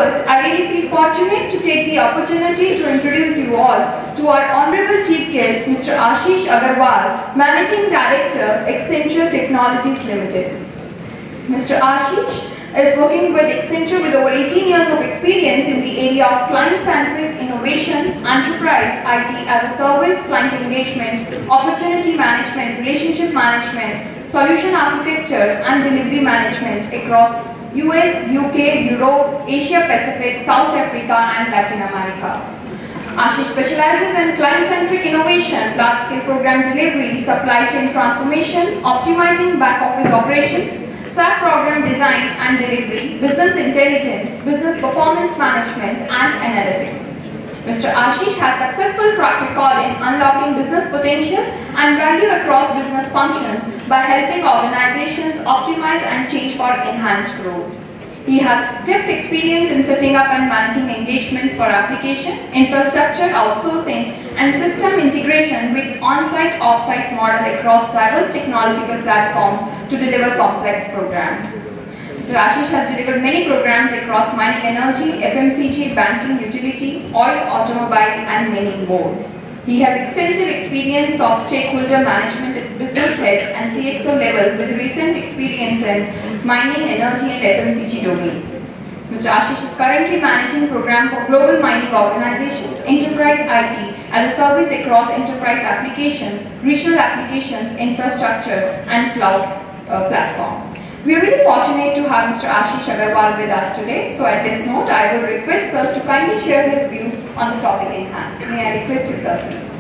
quote, I really feel fortunate to take the opportunity to introduce you all to our Honorable Chief Guest, Mr. Ashish Agarwal, Managing Director, Accenture Technologies Ltd. Mr. Ashish is working with Accenture with over 18 years of experience in the area of client-centric innovation, enterprise, IT as a service, client engagement, opportunity management, relationship management, solution architecture and delivery management across US, UK, Europe, Asia Pacific, South Africa and Latin America. Ashish specializes in client-centric innovation, large-scale program delivery, supply chain transformation, optimizing back-office operations, SAP program design and delivery, business intelligence, business performance management and analytics. Mr. Ashish has successful track record in unlocking business potential and value across business functions by helping organizations optimize and change for enhanced growth. He has depth experience in setting up and managing engagements for application, infrastructure, outsourcing, and system integration with on-site, off-site model across diverse technological platforms to deliver complex programs. Mr. Ashish has delivered many programs across mining energy, FMCG, banking, utility, oil, automobile, and many more. He has extensive experience of stakeholder management at business heads and CXO level with recent experience in mining, energy and FMCG domains. Mr. Ashish is currently managing program for global mining organizations, enterprise IT as a service across enterprise applications, regional applications, infrastructure and cloud platform. We are really fortunate to have Mr. Ashish Agarwal with us today. So at this note, I will request sir to kindly share his views on the topic in hand. May I request you, sir, please.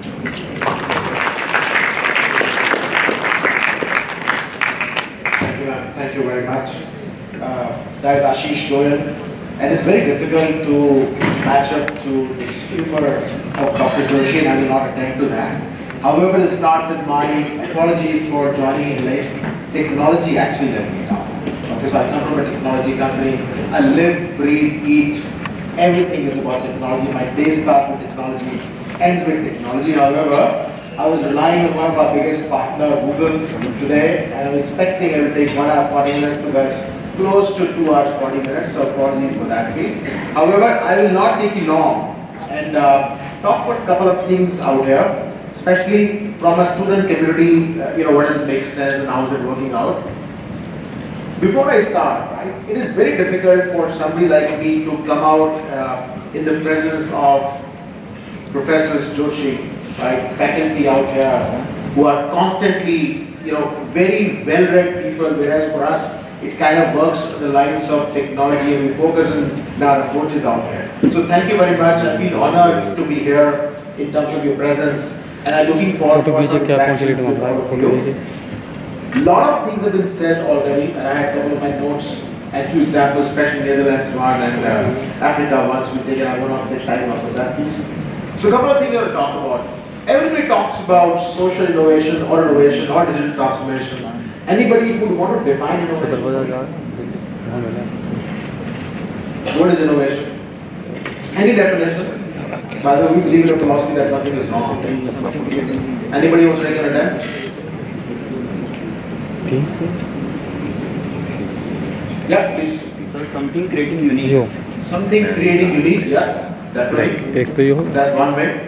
Thank you, ma'am. Thank you very much. That is Ashish Goyal, and it's very difficult to match up to this humor of Dr. Joshi, and I will not attend to that. However, let's start with my apologies for joining in late. Technology actually let me down. Okay, so I come from a technology company. I live, breathe, eat. Everything is about technology. My day starts with technology, ends with technology. However, I was relying on one of our biggest partner, Google, today, and I'm expecting it will take 1 hour 40 minutes to us, close to 2 hours 40 minutes. So apologies for that case. However, I will not take you long and talk about a couple of things out here. Especially from a student community, what does make sense and how is it working out. Before I start, right, it is very difficult for somebody like me to come out in the presence of Professors Joshi, right, faculty out here who are constantly, very well-read people, whereas for us, it kind of works on the lines of technology and we focus on our approaches out here. So thank you very much. I feel honored to be here in terms of your presence. And I'm looking forward to some interactions with all of you. A lot of things have been said already, and I had a couple of my notes and a few examples, especially Netherlands, and Africa once we take it. I will not take time out of that piece. So a couple of things I want to talk about. Everybody talks about social innovation or digital transformation. Anybody who would want to define innovation? What is innovation? Any definition? By the way, we believe in a philosophy that nothing is wrong. Anybody wants to make an attempt? Yeah, please. So something creating unique. Something creating unique, yeah, definitely. That's one way.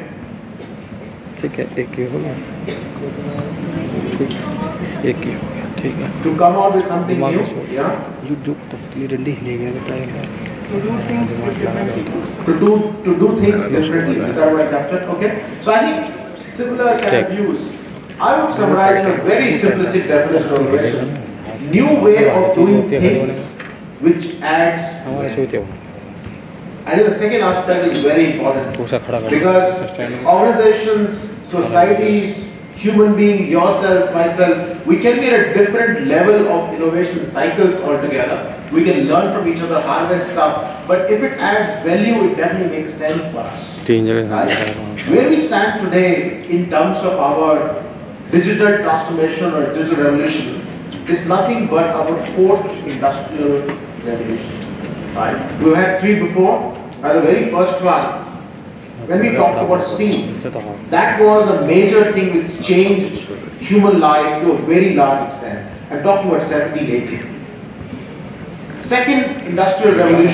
To come out with something new, yeah. To do things differently. Is that what I captured? Okay. So I think similar kind of views. I would summarize in a very simplistic definition of innovation. New way of doing things which adds value. I think the second aspect is very important because organizations, societies, human being, yourself, myself, we can be at a different level of innovation cycles altogether. We can learn from each other, harvest stuff, but if it adds value, it definitely makes sense for us. Right? Where we stand today in terms of our digital transformation or digital revolution is nothing but our fourth industrial revolution. Right? We had three before. The very first one, when we talked about steam, that was a major thing which changed human life to a very large extent. I'm talking about 1780. Second industrial revolution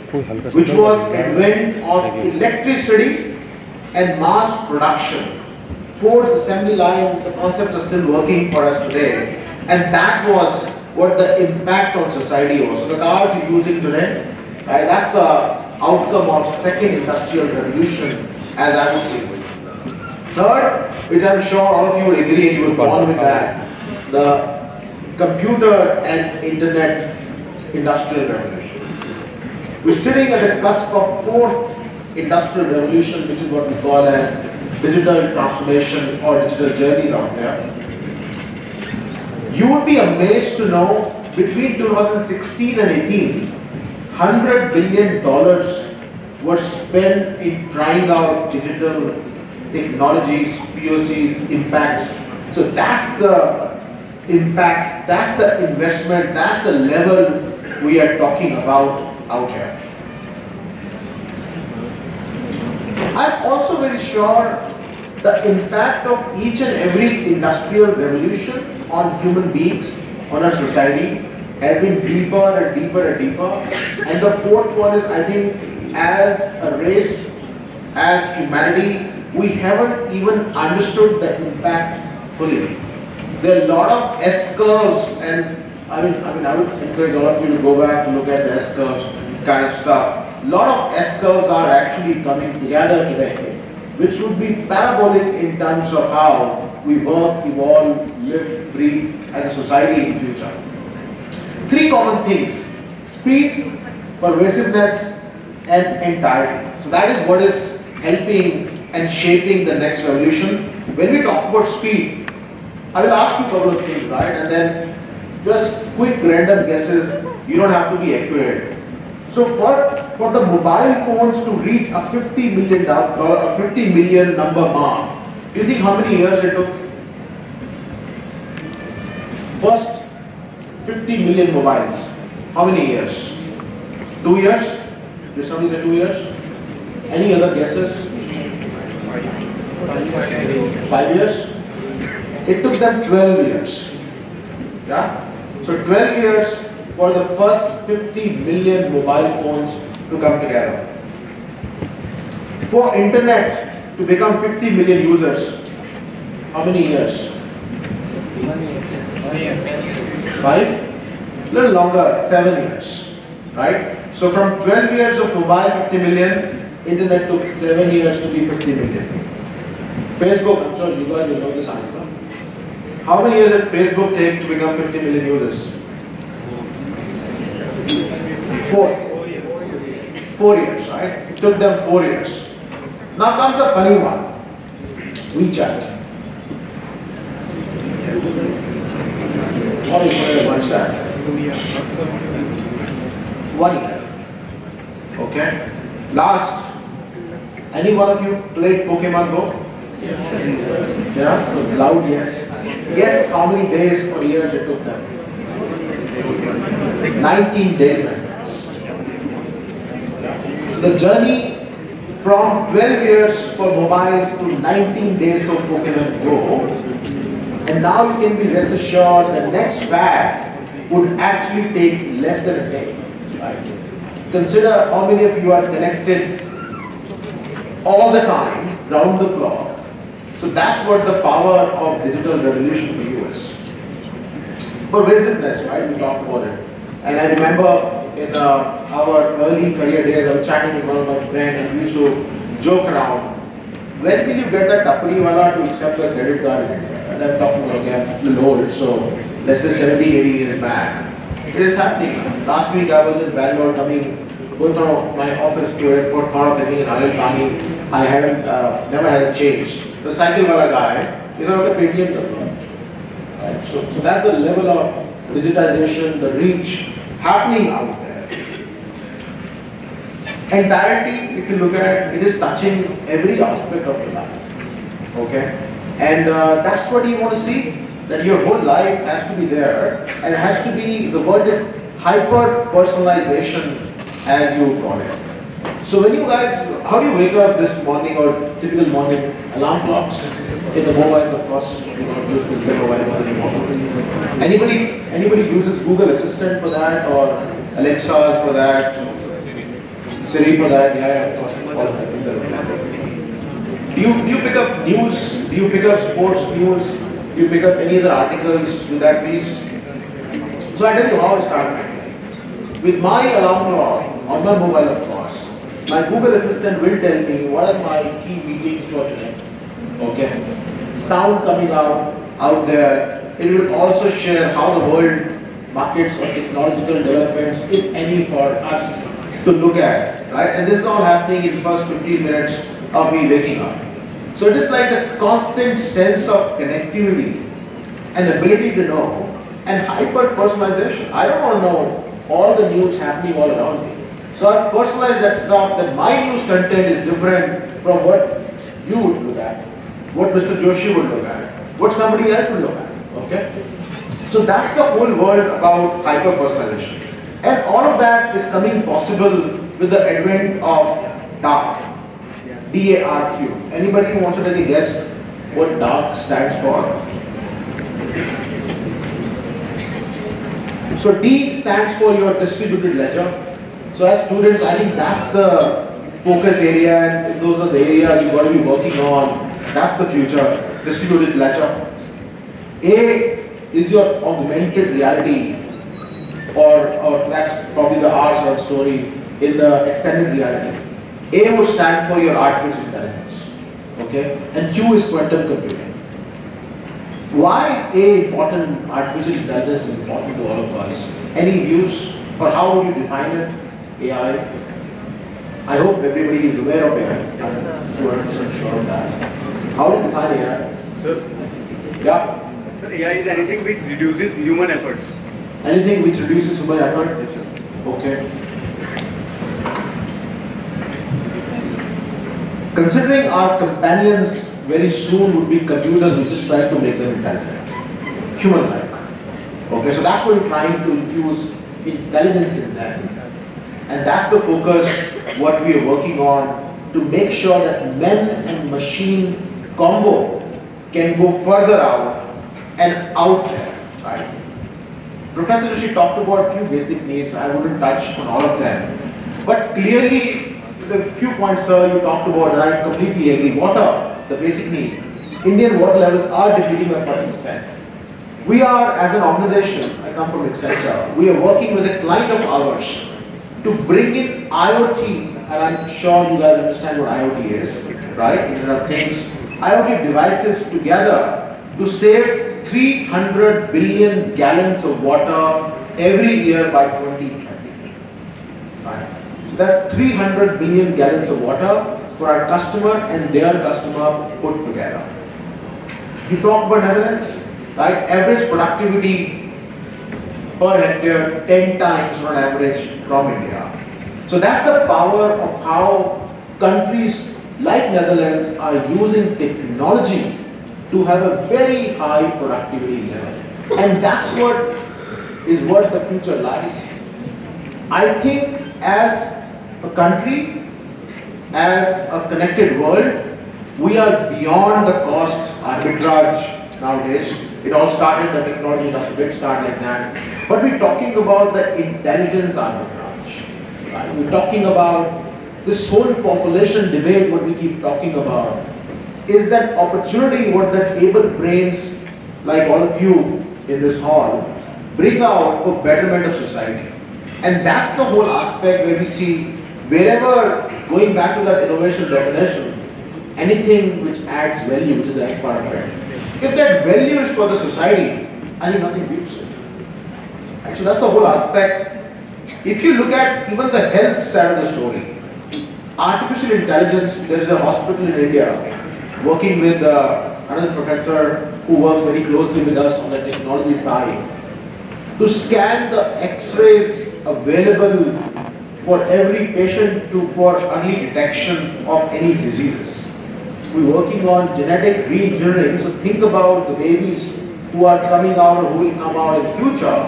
which was advent of electricity and mass production. Ford's assembly line, the concepts are still working for us today, and that was what the impact on society was. So the cars you're using today, right, that's the outcome of second industrial revolution, as I would see it. Third, which I'm sure all of you will agree and you will go on with that, the computer and internet industrial revolution. We're sitting at the cusp of fourth industrial revolution, which is what we call as digital transformation or digital journeys out there. You would be amazed to know between 2016 and 18, $100 billion were spent in trying out digital technologies, POCs, impacts. So that's the impact, that's the investment, that's the level we are talking about out here. I'm also very sure the impact of each and every industrial revolution on human beings, on our society, has been deeper and deeper and deeper. And the fourth one is, I think, as a race, as humanity, we haven't even understood the impact fully. There are a lot of S-curves, and I would encourage all of you to go back and look at the S-curves kind of stuff. A lot of S-curves are actually coming together today, which would be parabolic in terms of how we work, evolve, live, breathe as a society in the future. Three common things: speed, pervasiveness, and entirety. So that is what is helping and shaping the next revolution. When we talk about speed, I will ask you a couple of things, right? And then just quick random guesses. You don't have to be accurate. So for the mobile phones to reach a $50 million number mark, do you think how many years it took? First 50 million mobiles. How many years? 2 years? Did somebody say 2 years? Any other guesses? 5 years? It took them 12 years. Yeah? So 12 years for the first 50 million mobile phones to come together. For internet to become 50 million users, how many years? 5? Little longer, 7 years. Right? So from 12 years of mobile 50 million, internet took 7 years to be 50 million. Facebook, I'm sure you guys will know this answer. How many years did Facebook take to become 50 million users? 4 years, right? It took them 4 years. Now comes the funny one. WeChat. How many years was that? 1 year. Okay. Last. Any one of you played Pokemon Go? Yes. Yeah? So loud yes. Guess how many days or years it took them? 19 days. The journey from 12 years for mobiles to 19 days for Pokemon Go, and now you can be rest assured the next fad would actually take less than a day. Right? Consider how many of you are connected all the time, round the clock. So that's what the power of digital revolution for you is. Pervasiveness, right? We talked about it. And I remember in our early career days, I was chatting with one of my friends and we used to joke around. When will you get the tapri wala to accept the credit card in India? And I'm talking about again, a little old, so let's say 70, 80 years back. It is happening. Last week I was in Bangalore going from my office to airport, thought of taking an Alil. I haven't, never had a change. The cycle wala guy is on the Paytm. Right? So that's the level of digitization, the reach happening out there. Entirety, if you look at it, is touching every aspect of your life. Okay? And that's what you want to see, that your whole life has to be there, and it has to be, the word is hyper-personalization, as you call it. So when you guys, how do you wake up this morning or typical morning? Alarm clocks in the mobiles, of course. You don't use the mobile anymore. Anybody uses Google Assistant for that or Alexa's for that? Siri for that, yeah, of course. Do you pick up news? Do you pick up sports news? Do you pick up any other articles with that piece? So I tell you how I started. With my alarm clock on my mobile, of course, my Google Assistant will tell me what are my key meetings for today. Okay. Sound coming out there. It will also share how the world markets or technological developments, if any, for us to look at. Right? And this is all happening in the first 15 minutes of me waking up. So it is like a constant sense of connectivity and ability to know and hyper personalization. I don't want to know all the news happening all around me. So I've personalized that stuff, that my news content is different from what you would look at, what Mr. Joshi would look at, what somebody else would look at. Okay? So that's the whole world about hyper personalization. And all of that is coming possible with the advent of dark. D-A-R-Q. Anybody who wants to take a guess what dark stands for? So D stands for your distributed ledger. So as students, I think that's the focus area, and those are the areas you've got to be working on. That's the future, distributed ledger. A is your augmented reality, or that's probably the R sort of story in the extended reality. A would stand for your artificial intelligence, okay? And Q is quantum computing. Why is A important, artificial intelligence is important to all of us? Any views, or how would you define it? AI? I hope everybody is aware of AI. I'm 200% sure of that. How do you define AI? Sir? Yeah? Sir, AI is anything which reduces human efforts. Anything which reduces human effort? Yes, sir. Okay. Considering our companions very soon would be computers, we just try to make them intelligent, human-like. Okay, so that's what we're trying to infuse intelligence in them. And that's the focus, what we are working on, to make sure that men and machine combo can go further out and out there, right? Professor Rishi talked about a few basic needs. I wouldn't touch on all of them. But clearly, the few points, sir, you talked about, and I completely agree. Water, the basic need. Indian water levels are depleting by 40%. We are, as an organization, I come from Accenture, we are working with a client of ours to bring in IoT, and I'm sure you guys understand what IoT is, right? There are things, IoT devices together to save 300 billion gallons of water every year by 2030. Right? So that's 300 billion gallons of water for our customer and their customer put together. You talk about Netherlands, right? Average productivity per hectare 10 times on average from India. So that's the power of how countries like Netherlands are using technology to have a very high productivity level. And that's what the future lies. I think as a country, as a connected world, we are beyond the cost arbitrage nowadays. It all started, the technology industry did start like that. But we're talking about the intelligence arbitrage. Right? We're talking about this whole population debate, what we keep talking about, is that opportunity what that able brains like all of you in this hall bring out for betterment of society. And that's the whole aspect where we see wherever, going back to that innovation definition, anything which adds value, which is the right part of it. If that value is for the society, I think nothing beats it. So that's the whole aspect. If you look at even the health side of the story, artificial intelligence, there is a hospital in India working with another professor who works very closely with us on the technology side to scan the x-rays available for every patient for early detection of any diseases. We're working on genetic re-engineering, so think about the babies who are coming out or who will come out in the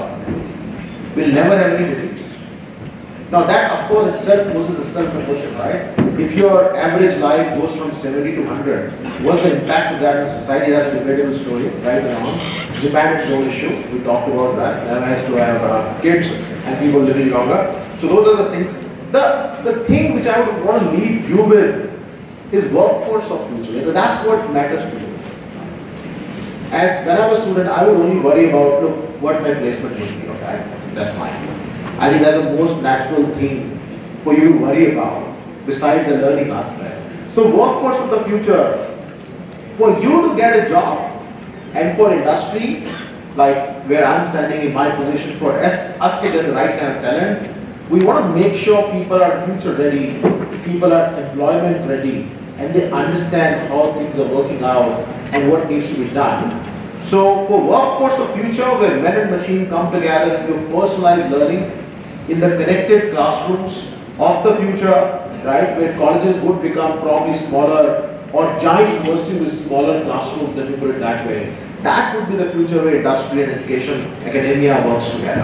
future will never have any disease. Now that of course itself poses itself a question, right? If your average life goes from 70 to 100, what's the impact of that on society? That's a debatable story, right or wrong. Japan is no issue, we talked about that. That has to have kids and people living longer. So those are the things. the thing which I would want to leave you with is workforce of future. Because that's what matters to you. As when I was a student, I would only worry about, look, what my placement would be. Okay, that's fine. I think that's the most natural thing for you to worry about, besides the learning aspect. So workforce of the future, for you to get a job, and for industry, like where I'm standing in my position, for us to get the right kind of talent, we want to make sure people are future ready, people are employment ready, and they understand how things are working out and what needs to be done. So for workforce of future, where men and machine come together into personalized learning in the connected classrooms of the future, right, where colleges would become probably smaller, or giant universities with smaller classrooms, let me put it that way. That would be the future where industry and education, academia works together.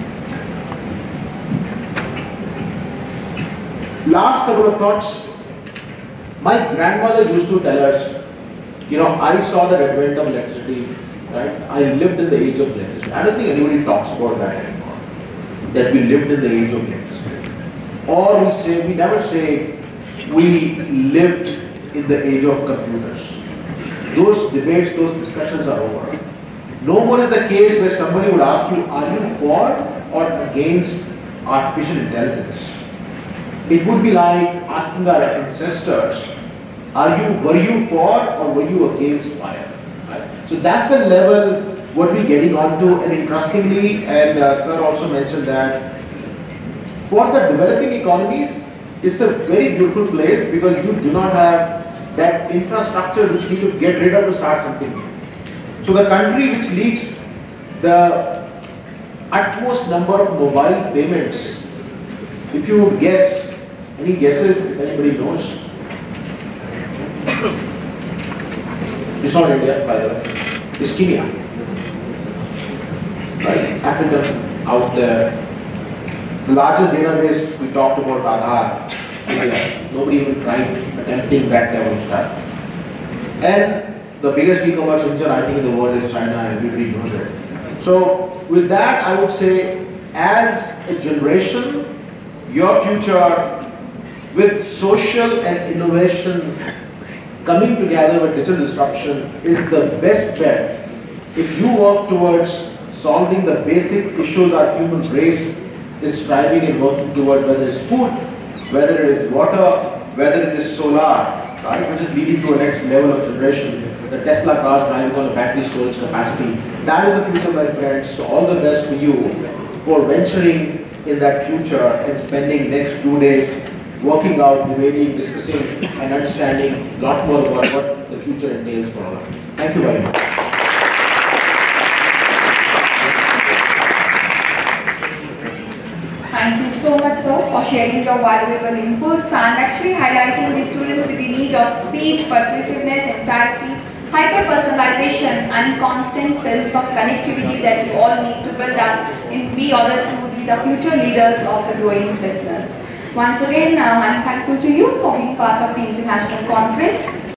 Last couple of thoughts. My grandmother used to tell us, I saw the advent of electricity, right? I lived in the age of electricity. I don't think anybody talks about that anymore, that we lived in the age of electricity. Or we never say we lived in the age of computers. Those debates, those discussions are over. No more is the case where somebody would ask you, are you for or against artificial intelligence? It would be like asking our ancestors, were you for or were you against fire? Right? So that's the level what we're getting onto. And interestingly, and sir also mentioned that for the developing economies, it's a very beautiful place because you do not have that infrastructure which you could get rid of to start something new. So the country which leads the utmost number of mobile payments, if you would guess, any guesses if anybody knows? It's not India, by the way. It's Kenya. Right? Africa out there. The largest database we talked about Aadhaar. India. Nobody even tried attempting that level of stuff. And the biggest e-commerce engine I think in the world is China, and everybody knows it. So with that, I would say, as a generation, your future with social and innovation coming together with digital disruption is the best bet if you work towards solving the basic issues our human race is striving and working towards, whether it's food, whether it is water, whether it is solar, right, which is leading to a next level of generation. The Tesla cars driving on a battery storage capacity. That is the future, my friends. So all the best for you for venturing in that future and spending next 2 days working out, debating, discussing, and understanding a lot more about what the future entails for all of us. Thank you very much. Thank you so much, sir, for sharing your valuable inputs and actually highlighting the students with the need of speech, persuasiveness, entirety, hyper-personalization, and constant sense of connectivity that you all need to build up in order to be the future leaders of the growing business. Once again, I'm thankful to you for being part of the international conference.